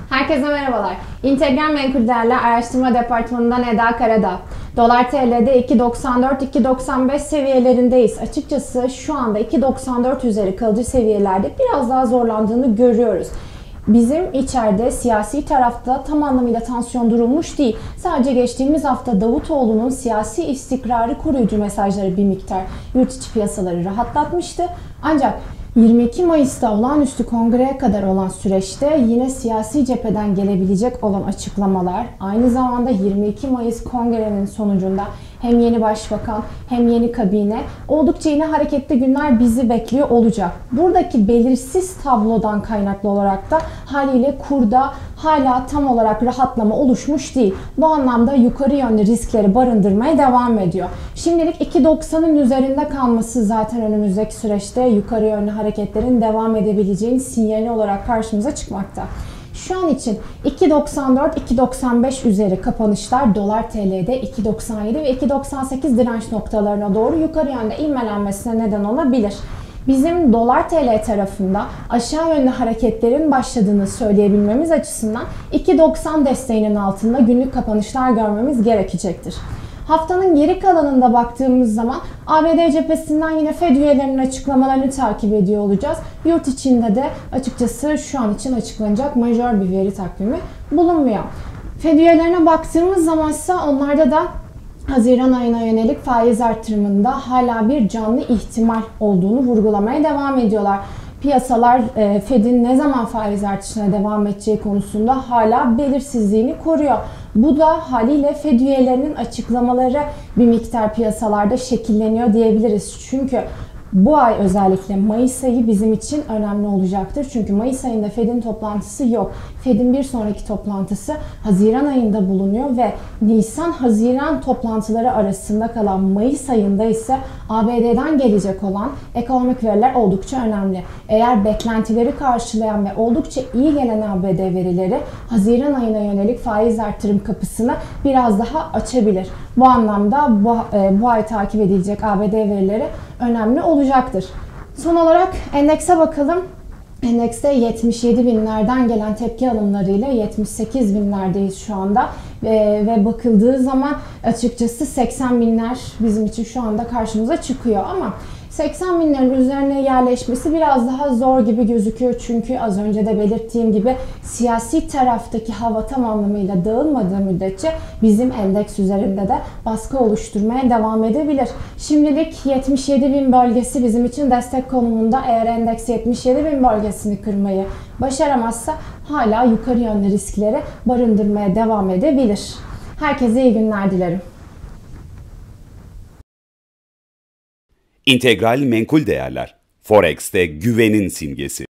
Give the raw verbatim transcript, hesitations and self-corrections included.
Herkese merhabalar. İntegral Menkul Değerler Araştırma Departmanı'ndan Eda Karadağ. Dolar T L'de iki doksan dört iki doksan beş seviyelerindeyiz. Açıkçası şu anda iki doksan dört üzeri kalıcı seviyelerde biraz daha zorlandığını görüyoruz. Bizim içeride siyasi tarafta tam anlamıyla tansiyon durulmuş değil. Sadece geçtiğimiz hafta Davutoğlu'nun siyasi istikrarı koruyucu mesajları bir miktar yurt içi piyasaları rahatlatmıştı. Ancak yirmi iki Mayıs'ta olağanüstü kongreye kadar olan süreçte yine siyasi cepheden gelebilecek olan açıklamalar, aynı zamanda yirmi iki Mayıs kongrenin sonucunda hem yeni başbakan hem yeni kabine oldukça yine hareketli günler bizi bekliyor olacak. Buradaki belirsiz tablodan kaynaklı olarak da haliyle kurda hala tam olarak rahatlama oluşmuş değil. Bu anlamda yukarı yönlü riskleri barındırmaya devam ediyor. Şimdilik iki doksanın üzerinde kalması zaten önümüzdeki süreçte yukarı yönlü hareketlerin devam edebileceğini sinyali olarak karşımıza çıkmakta. Şu an için iki doksan dört iki doksan beş üzeri kapanışlar dolar T L'de iki doksan yedi ve iki doksan sekiz direnç noktalarına doğru yukarı yönde ivmelenmesine neden olabilir. Bizim dolar T L tarafında aşağı yönlü hareketlerin başladığını söyleyebilmemiz açısından iki doksan desteğinin altında günlük kapanışlar görmemiz gerekecektir. Haftanın geri kalanında baktığımız zaman A B D cephesinden yine Fed üyelerinin açıklamalarını takip ediyor olacağız. Yurt içinde de açıkçası şu an için açıklanacak majör bir veri takvimi bulunmuyor. Fed üyelerine baktığımız zaman ise onlarda da Haziran ayına yönelik faiz artırımında hala bir canlı ihtimal olduğunu vurgulamaya devam ediyorlar. Piyasalar Fed'in ne zaman faiz artışına devam edeceği konusunda hala belirsizliğini koruyor. Bu da haliyle Fed üyelerinin açıklamaları bir miktar piyasalarda şekilleniyor diyebiliriz. Çünkü bu ay özellikle Mayıs ayı bizim için önemli olacaktır. Çünkü Mayıs ayında Fed'in toplantısı yok. Fed'in bir sonraki toplantısı Haziran ayında bulunuyor ve Nisan-Haziran toplantıları arasında kalan Mayıs ayında ise A B D'den gelecek olan ekonomik veriler oldukça önemli. Eğer beklentileri karşılayan ve oldukça iyi gelen A B D verileri Haziran ayına yönelik faiz artırım kapısını biraz daha açabilir. Bu anlamda bu, e, bu ay takip edilecek A B D verileri önemli olacaktır. Son olarak endekse bakalım. Endekste yetmiş yedi binlerden gelen tepki alımlarıyla yetmiş sekiz binlerdeyiz şu anda ve, ve bakıldığı zaman açıkçası seksen binler bizim için şu anda karşımıza çıkıyor ama seksen binlerin üzerine yerleşmesi biraz daha zor gibi gözüküyor. Çünkü az önce de belirttiğim gibi siyasi taraftaki hava tam anlamıyla dağılmadığı müddetçe bizim endeks üzerinde de baskı oluşturmaya devam edebilir. Şimdilik yetmiş yedi bin bölgesi bizim için destek konumunda. Eğer endeks yetmiş yedi bin bölgesini kırmayı başaramazsa hala yukarı yönlü riskleri barındırmaya devam edebilir. Herkese iyi günler dilerim. İntegral Menkul Değerler, Forex'te güvenin simgesi.